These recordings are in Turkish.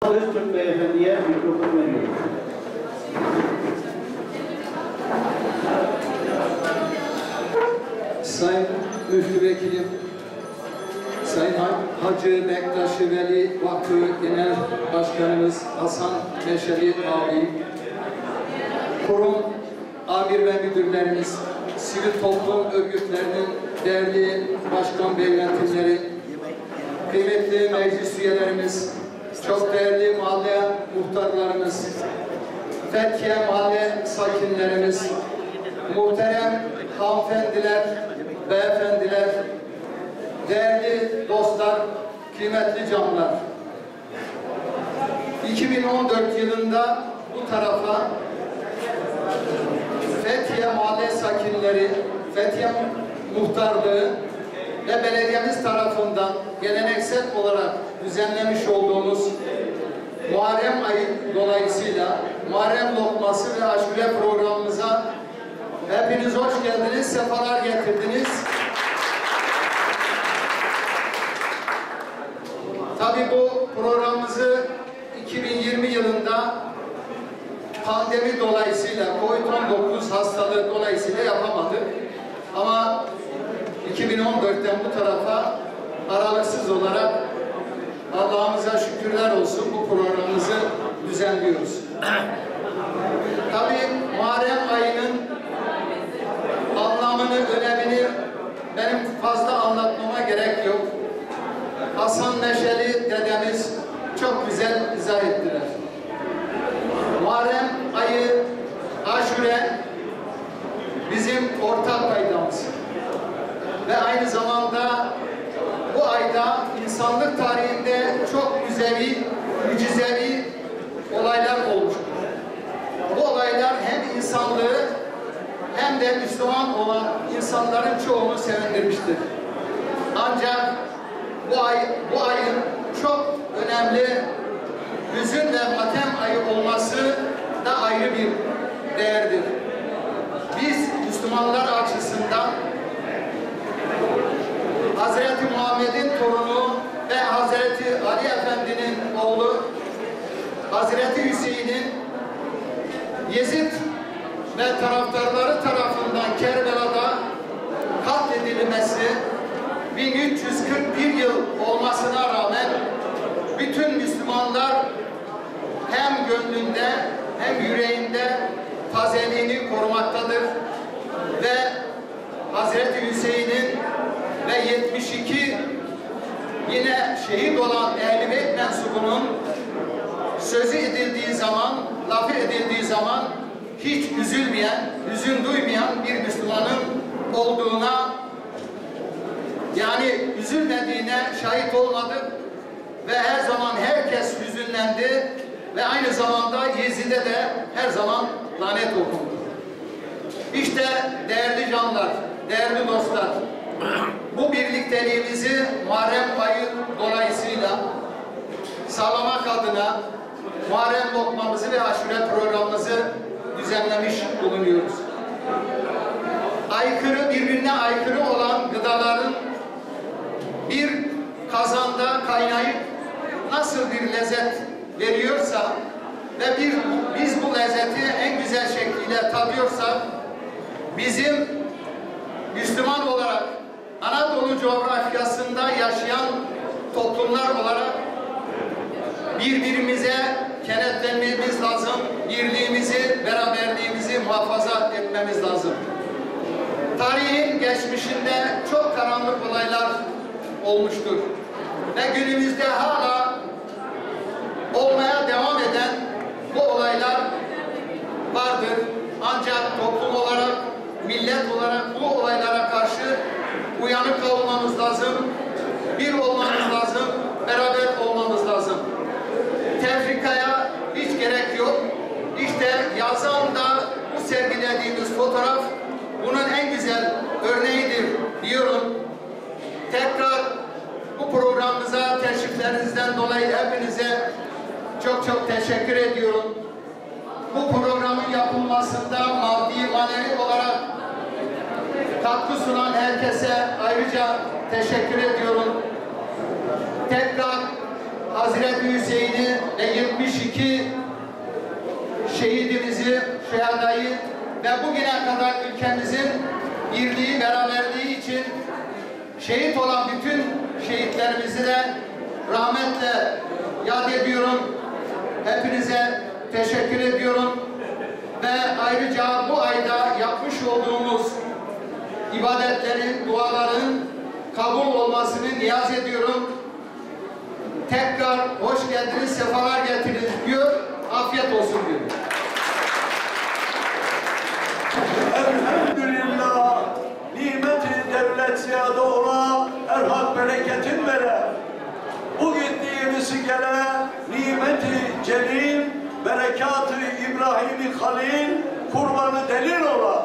Öztürk Beyefendi'ye mikrofon veriyorum. Sayın Müftü Vekilim, Sayın Hacı Bektaş Veli Vakfı Genel Başkanımız Hasan Meşeli abi, kurum amir ve müdürlerimiz, sivil toplum örgütlerinin değerli başkan ve yönetimleri, kıymetli meclis üyelerimiz, çok değerli mahalle muhtarlarımız, Fethiye mahalle sakinlerimiz, muhterem hanımefendiler, beyefendiler, değerli dostlar, kıymetli canlar. 2014 yılında bu tarafa Fethiye mahalle sakinleri, Fethiye muhtarlığı ve belediyemiz tarafından geleneksel olarak düzenlemiş olduğumuz Muharrem ayı dolayısıyla Muharrem lokması ve aşure programımıza hepiniz hoş geldiniz, sefalar getirdiniz. Tabii bu programımızı 2020 yılında pandemi dolayısıyla, COVID-19 hastalığı dolayısıyla yapamadık. Ama 2014'ten bu tarafa aralıksız olarak Allah'ımıza şükürler olsun bu programımızı düzenliyoruz. Tabii Muharrem ayının anlamını, önemini benim fazla anlatmama gerek yok. Hasan Meşeli dedemiz çok güzel izah ettiler. Muharrem ayı, aşure bizim ortak paydamız. Ve aynı zamanda bu ayda insanlık tarihinde çok mucizevi olaylar olmuştur. Bu olaylar hem insanlığı hem de Müslüman olan insanların çoğunu sevindirmiştir. Ancak bu ayın çok önemli hüzün ve matem ayı olması da ayrı bir değerdir. Biz Müslümanlar açısından Hazreti Muhammed'in torunu ve Hazreti Ali Efendi'nin oğlu Hazreti Hüseyin'in Yezid ve taraftarları tarafından Kerbela'da katledilmesi 1341 yıl olmasına rağmen bütün Müslümanlar hem gönlünde hem yüreğinde tazeliğini korumaktadır ve Hazreti Hüseyin'in ve 72 yine şehit olan Ehl-i Beyt mensubunun sözü edildiği zaman, lafı edildiği zaman hiç üzülmeyen, hüzün duymayan bir Müslümanın olduğuna, yani üzülmediğine şahit olmadık ve her zaman herkes hüzünlendi ve aynı zamanda Yezid'e de her zaman lanet okundu. İşte değerli canlar, değerli dostlar, bu birlikteliğimizi Muharrem ayı dolayısıyla sağlamak adına Muharrem lokmamızı ve aşure programımızı düzenlemiş bulunuyoruz. Birbirine aykırı olan gıdaların bir kazanda kaynayıp nasıl bir lezzet veriyorsa ve biz bu lezzeti en güzel şekliyle tadıyorsak, bizim Müslüman olarak Anadolu coğrafyasında yaşayan toplumlar olarak birbirimize kenetlenmemiz lazım, birliğimizi, beraberliğimizi muhafaza etmemiz lazım. Tarihin geçmişinde çok karanlık olaylar olmuştur ve günümüzde hala olmaya devam eden bu olaylar vardır. Ancak toplum olarak, millet olarak bu olaylara karşı uyanık olmamız lazım, bir olmamız lazım, beraber olmamız lazım. Tefrikaya hiç gerek yok. İşte yazan da bu sergilediğimiz fotoğraf bunun en güzel örneğidir diyorum. Tekrar bu programımıza teşriflerinizden dolayı hepinize çok teşekkür ediyorum. Bu programın yapılmasında maddi manevi olarak katkı sunan herkese ayrıca teşekkür ediyorum. Tekrar Hazreti Hüseyin'i ve 72 şehidimizi, şehadayı ve bugüne kadar ülkemizin birliği, beraberliği için şehit olan bütün şehitlerimizi de rahmetle yad ediyorum. Hepinize teşekkür ediyorum. Ve ayrıca bu ayda yapmış olduğumuz ibadetlerin, duaların kabul olmasını niyaz ediyorum. Tekrar hoş geldiniz, sefalar getirdiniz diyor. Afiyet olsun diyor. Elhamdülillah, nimeti devlet ziyade ola, erhak bereketin vere. Bu gittiğimizi gele, nimeti celil, berekatı İbrahim'i halil, kurbanı delil ola.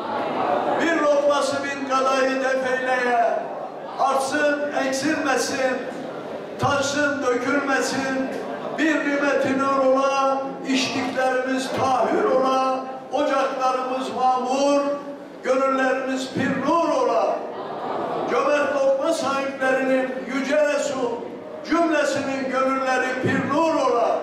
Bir lokması bin kadayı defeyleye, artsın, eksilmesin, taşsın, dökülmesin, bir nimeti nur ola, içtiklerimiz tahir ola, ocaklarımız mamur, gönüllerimiz pir nur ola. Cömert lokma sahiplerinin yüce Resul, cümlesinin gönülleri pir nur ola.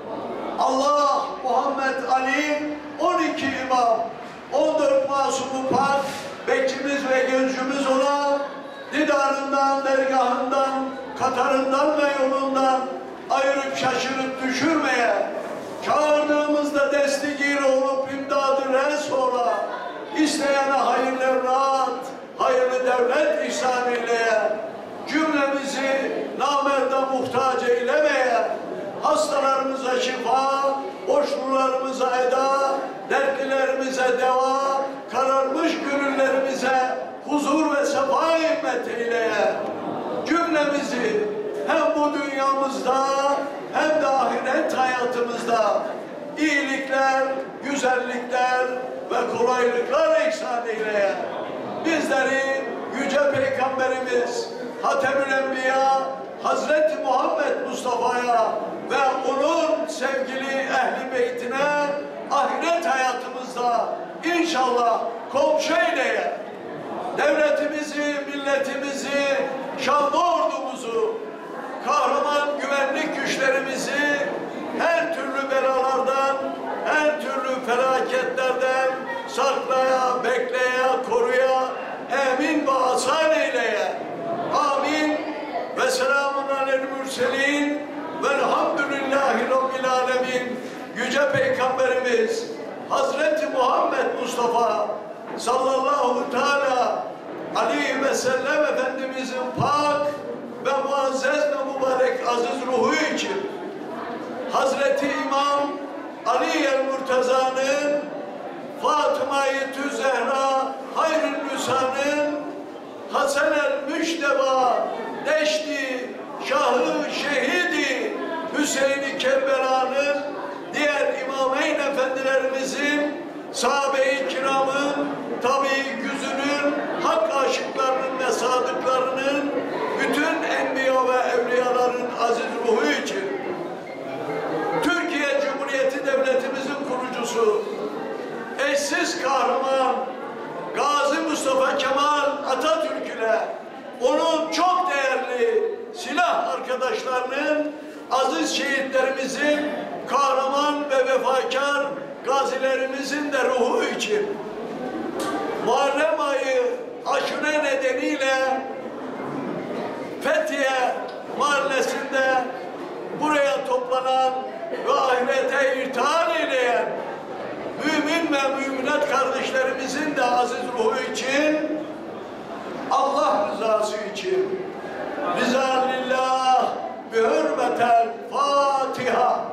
Allah, Muhammed Ali, 12 imam, 14 masumu pak, bekçimiz ve gözcümüz ola, didarından, dergahından, katarından ve yolundan ayırıp şaşırıp düşürmeye, çağırdığımızda destigir olup imdadı res ola, isteyene hayırlı evlat, hayırlı devlet ihsan eyleye, cümlemizi namerda muhtaç eylemeye, hastalarımıza şifa, boşlularımıza eda, dertlilerimize deva, kararmış gönüllerimize huzur ve sefa himmet eyleye, cümlemizi hem bu dünyamızda hem de ahiret hayatımızda iyilikler, güzellikler ve kolaylıklar ihsan eyleye. Bizleri Yüce Peygamberimiz Hatemül Enbiya Hazreti Muhammed Mustafa'ya ve onun sevgili ehli beytine ahiret hayatımızda inşallah komşu eyleye. Devletimizi, milletimizi, şanlı ordumuzu, kahraman güvenlik güçlerimizi her türlü belalardan, her türlü felaketlerden saklaya, bekleye, koruya, emin ve asan eyleye. Amin. Ve selamun alel mürselin velhamdülillahi rabbil alemin. Yüce Peygamberimiz Hazreti Muhammed Mustafa sallallahu teala aleyhi ve sellem Efendimizin pak ve muazzez ve mübarek aziz ruhu için Hazreti İmam Ali el-Murtaza'nın, Fatıma-i Tüzehra Hayrül Nüsa'nın, Hasan el-Müşteba Deşti Şahı Şehidi Hüseyin-i Kerbela'nın, diğer İmameyn Efendilerimizin, sahabe-i kiramın, tabi güzünün, hak aşıklarının ve sadıklarının, bütün enbiya ve evliyaların aziz ruhu için, Türkiye Cumhuriyeti Devletimizin kurucusu, eşsiz kahraman, Gazi Mustafa Kemal Atatürk ile onun çok değerli silah arkadaşlarının, aziz şehitlerimizin, kahraman ve vefakar gazilerimizin de ruhu için Muharrem ayı Aşure nedeniyle Fethiye mahallesinde buraya toplanan ve ahirete irtihal eyleyen mümin ve müminat kardeşlerimizin de aziz ruhu için, Allah rızası için Riza lillah bi hürmetel Fatiha.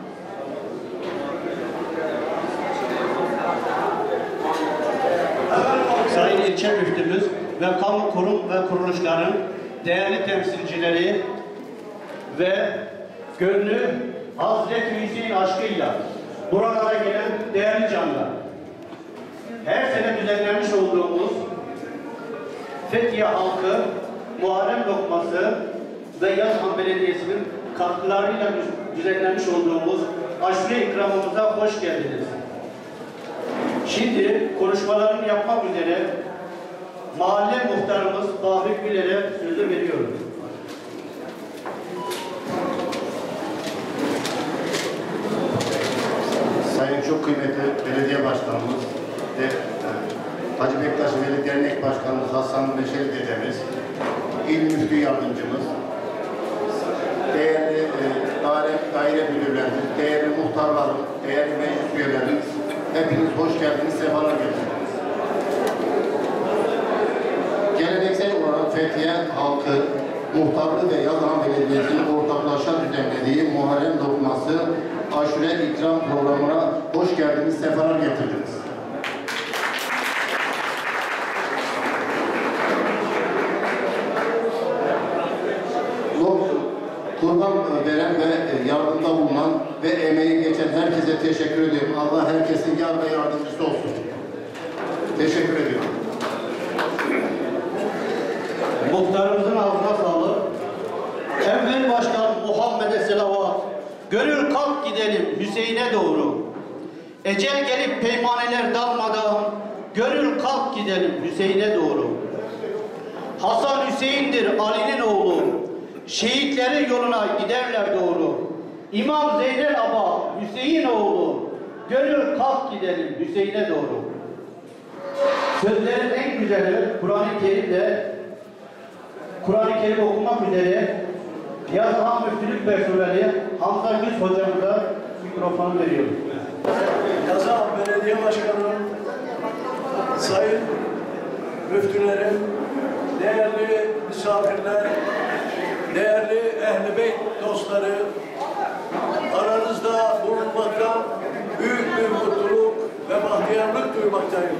Sayın İlçe Müftümüz ve kamu kurum ve kuruluşların değerli temsilcileri ve gönlü Hazreti Hüseyin aşkıyla buralara gelen değerli canlar, her sene düzenlenmiş olduğumuz Fethiye halkı Muharrem lokması ve Yazhan Belediyesi'nin katkılarıyla düzenlenmiş olduğumuz aşure ikramımıza hoş geldiniz. Şimdi konuşmalarını yapmak üzere mahalle muhtarımız Fahri Güler'e sözü veriyorum. Sayın çok kıymetli belediye başkanımız ve Hacı Bektaş Veli Dernek Başkanımız Hasan Meşeli dedemiz, İl Müftü Yardımcımız, değerli daire müdürlerimiz, değerli muhtarlarım, değerli meclis üyelerimiz, hepiniz hoş geldiniz, sefalar getirdiniz. Geleneksel olarak Fethiye halkı, Muhtarlı ve Yazhan Belediyesi'nin ortaklaşa düzenlediği Muharrem Lokması Aşure İkram programına hoş geldiniz, sefalar getirdiniz. Kurban veren ve yardımda bulunan ve emeği geçen herkese teşekkür ediyorum. Allah herkesin yar ve yardımcısı olsun. Teşekkür ediyorum. Muhtarımızın ağzına sağlık. Evvel başkan Muhammed'e selavat. Gönül kalk gidelim Hüseyin'e doğru. Ecel gelip peymaneler dalmadan gönül kalk gidelim Hüseyin'e doğru. Hasan Hüseyin'dir Ali'nin oğlu. Şehitlerin yoluna giderler doğru. İmam Zeynel Aba Hüseyin oğlu. Gönül kalk gidelim Hüseyin'e doğru. Sözlerin en güzeli Kur'an-ı Kerim'de Kur'an-ı Kerim okumak üzere Yazhan Müftülük Personeli Hamza Güz hocamıza mikrofonu veriyorum. Yazhan Belediye Başkanı, sayın müftülerim, değerli misafirler, değerli Ehl-i Beyt dostları, aranızda bulunmaktan büyük bir mutluluk ve bahtiyarlık duymaktayım.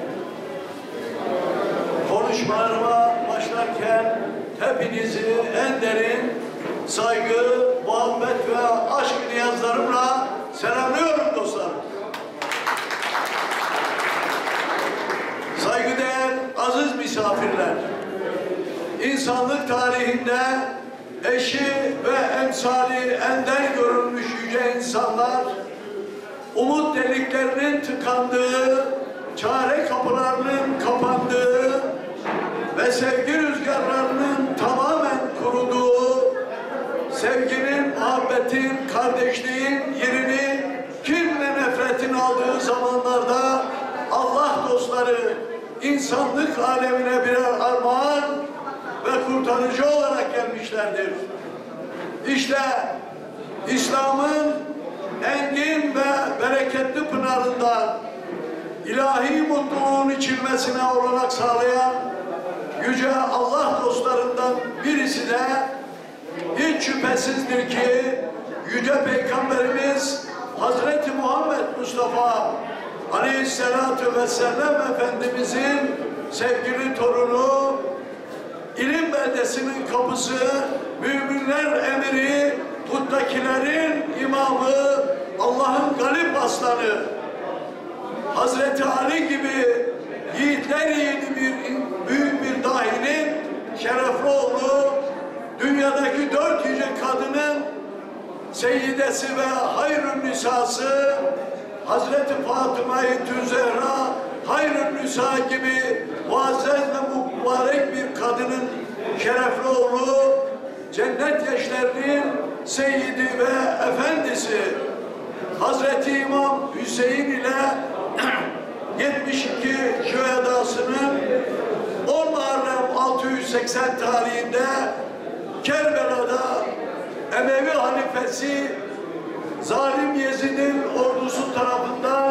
Konuşmalarıma başlarken hepinizi en derin saygı, muhabbet ve aşk niyazlarımla selamlıyorum dostlar. Saygıdeğer aziz misafirler, insanlık tarihinde eşi ve emsali ender görülmüş yüce insanlar, umut deliklerinin tıkandığı, çare kapılarının kapandığı ve sevgi rüzgarlarının tamamen kuruduğu, sevginin, muhabbetin, kardeşliğin yerini kin ve nefretin aldığı zamanlarda Allah dostları insanlık alemine birer armağan ve kurtarıcı olarak gelmişlerdir. İşte İslam'ın engin ve bereketli pınarından ilahi mutluluğun içilmesine olanak sağlayan yüce Allah dostlarından birisi de hiç şüphesizdir ki yüce Peygamberimiz Hazreti Muhammed Mustafa Aleyhisselatü Vesselam Efendimizin sevgili torunu, ilim beldesinin kapısı, müminler emiri, muttakilerin imamı, Allah'ın galip aslanı, Hazreti Ali gibi yiğitler yiğidi büyük bir dahinin şerefli oğlu, dünyadaki 4 yüce kadının seyyidesi ve hayrün nisası, Hazreti Fatıma-i Tüzehra, hayrün nisa gibi muazzez ve mübarek bir kadının şerefli oğlu, cennet yaşlarının seyyidi ve efendisi, Hazreti İmam Hüseyin ile 72 şühedasının 10 Muharrem 680 tarihinde Kerbela'da Emevi halifesi zalim Yezid'in ordusu tarafından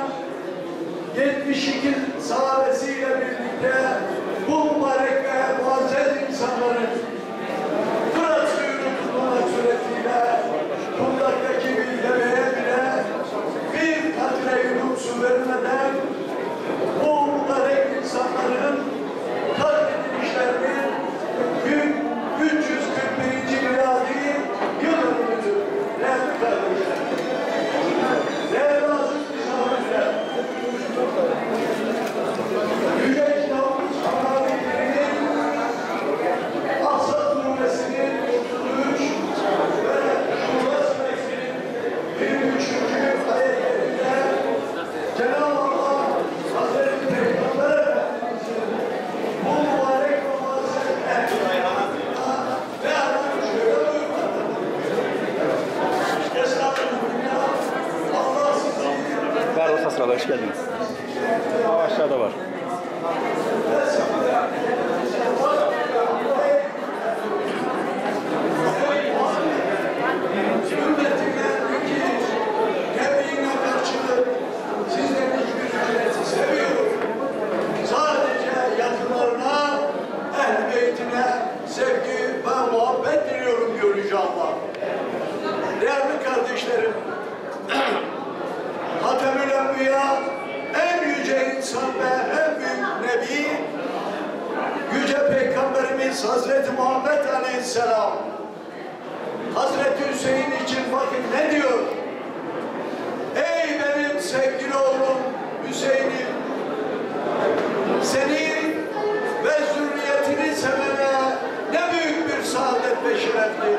72 sahabesiyle birlikte bu mübarek ve muazzez insanların Fırat suyunu tutmamak suretiyle kundaktaki bir deveye bile bir katre yudum su vermeden bu mübarek insanların katledilişlerinin 341. miladi yıl dönümüdür. Değerli kardeşler, değerli aziz misafirler, Yüce Kitabımız Hamadi'nin Ahzab Suresi'nin 33 ve Şura Suresi'nin 23. ayetlerinde Cenab-ı Allah Hazreti Peygamber Efendimiz'in bu mübarek namazın hayatına ve aranı şöyle buyurmaktadır. Estağfurullah, Allah sizi sırada hoş geldiniz. Aşağıda var. Tebriğine karşılık sizlerin hiçbir ücreti seviyorum. Sadece yakınlarına, ehl-i beytine sevgi ve muhabbet diliyorum diyor Yüce Allah. Değerli kardeşlerim, Hatemül Enbiya, en yüce insan ve en büyük nebi, Yüce Peygamberimiz Hazreti Muhammed Aleyhisselam, Hazreti Hüseyin için bakın ne diyor? Ey benim sevgili oğlum Hüseyin'im, seni ve zürriyetini sevene ne büyük bir saadet ve şereftir.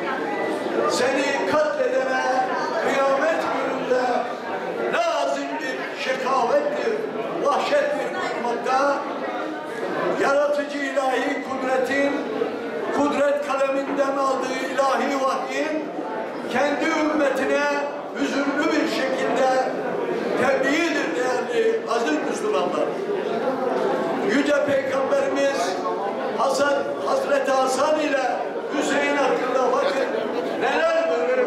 Seni katledene kıyamet gününde ne azim bir şekavettir, vahşettir buyurmakta. Yaratıcı ilahi kudretin, kudret kaleminden aldığı ilahi vahyin kendi ümmetine hüzünlü bir şekilde tebliğidir değerli aziz Müslümanlar. Yüce Peygamberimiz Hazreti Hasan ile Hüseyin hakkında bakın neler buyuruyor.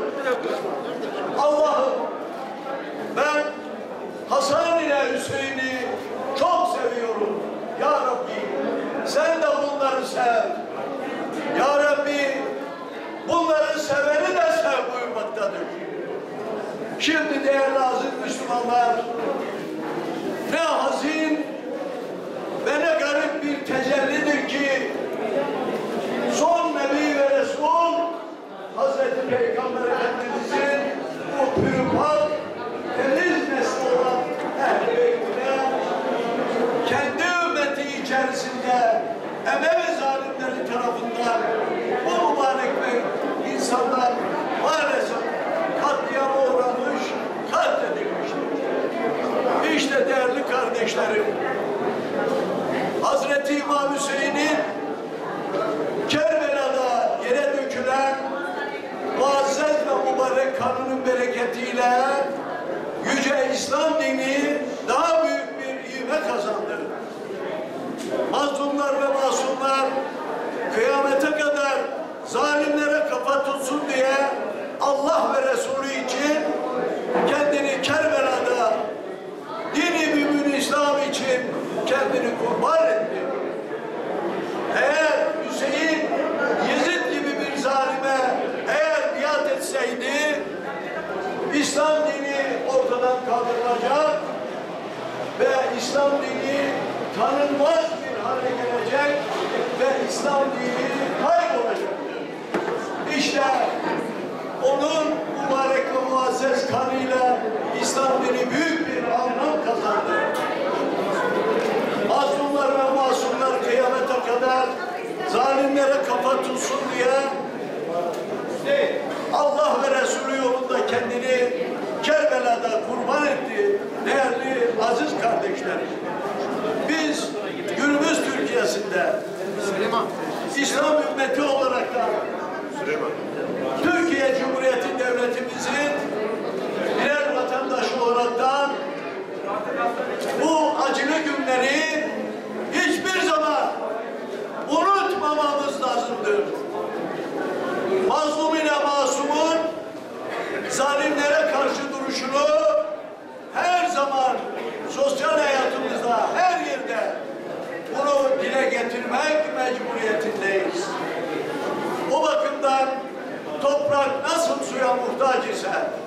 Allah'ım ben Hasan ile Hüseyin'i çok seviyorum. Ya Rabbi sen de bunları sev. Ya Rabbi bunları seveni de sev buyurmaktadır. Şimdi değerli aziz Müslümanlar, ne hazin ve ne garip bir tecellidir ki son Nebi ve Resul Hazreti Peygamber Efendimiz'in bu pürüpak temiz nesli olan ehl-i beytine kendi ümmeti içerisinde Emevi zalimleri tarafından bu mübarek insanlar maalesef katliama uğramış, katledilmiştir. İşte değerli kardeşlerim, Hazreti İmam Hüseyin'in Kerbela'da yere dökülen muazzez ve mübarek kanının bereketiyle yüce İslam dini daha büyük bir ivme kazandı. Mazlumlar ve masumlar kıyamete kadar zalimlere kafa tutsun diye Allah ve Resulü için kendini Kerbela'da dini mümin İslam için kendini kurban etti. Eğer Hüseyin Yezid gibi bir zalime eğer biat etseydi İslam dini ortadan kaldırılacak ve İslam dini tanınmaz bir hale gelecek ve İslam dini kaybolacaktır. İşte onun mübarek ve muazzez kanıyla İslam dini büyük bir anlam kazandı. Mazlumlar ve masumlar kıyamete kadar zalimlere kafa tutsun diye Allah ve Resulü yolunda kendini Kerbela'da kurban etti. Değerli aziz kardeşlerim, biz günümüz Türkiye'sinde İslam ümmeti olarak da Türkiye Cumhuriyeti Devletimizin birer vatandaşı olaraktan bu acılı günleri hiçbir zaman unutmamamız lazımdır. Mazlum ile masumun zalimlere karşı duruşunu her zaman sosyal hayatımızda, her yerde bunu dile getirmek mecburiyetindeyiz. O bakımdan toprak nasıl suya muhtaç ise,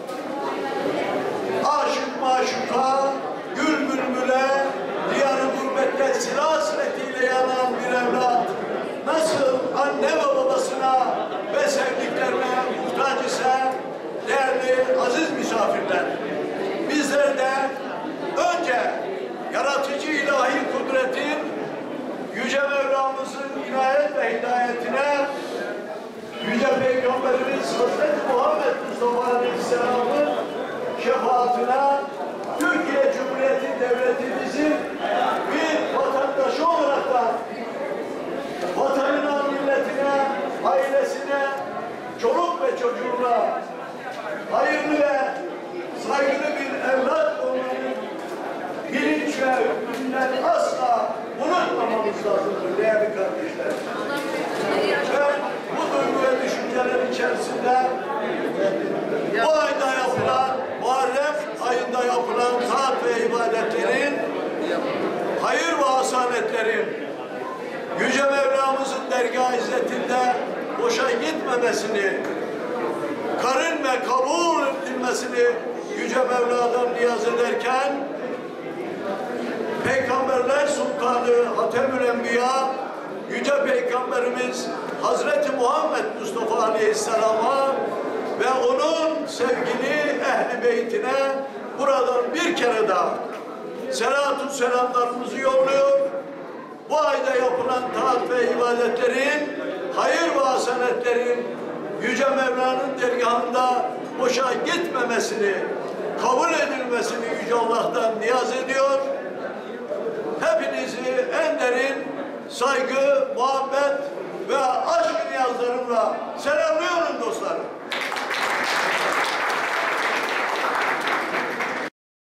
aşık maşuka, gül bülbüle, diyarı gurbette silah hasretiyle yanan bir evlat, nasıl anne ve babasına ve sevdiklerine muhtaç ise, değerli aziz misafirler, bizler de önce yaratıcı ilahi kudretin, Yüce Mevlamızın inayet ve hidayetine, Yüce Peygamberimiz Hazreti Muhammed Mustafa Aleyhisselam'ın şefaatine, Türkiye Cumhuriyeti Devletimizin bir vatandaşı olarak da vatanına, milletine, ailesine, çoluk ve çocuğuna hayırlı ve saygılı bir evlat olmanın lazımdır değerli kardeşler. Ben bu duygu ve düşünceler içerisinde bu ayda yapılan, Muharrem ayında yapılan taat ve ibadetlerin, hayır ve hasanetlerin, Yüce Mevlamızın dergâh izzetinde boşa gitmemesini, karın ve kabul edilmesini Yüce Mevla'dan niyaz ederken, Peygamberler Sultanı Hatemül Enbiya, Yüce Peygamberimiz Hazreti Muhammed Mustafa Aleyhisselam'a ve onun sevgili Ehl-i Beytine buradan bir kere daha selatü selamlarımızı yolluyor. Bu ayda yapılan taat ve ibadetlerin, hayır ve hasenetlerin Yüce Mevla'nın dergahında boşa gitmemesini, kabul edilmesini Yüce Allah'tan niyaz ediyor. Hepinizi en derin saygı, muhabbet ve aşk niyazlarımla selamlıyorum dostlarım.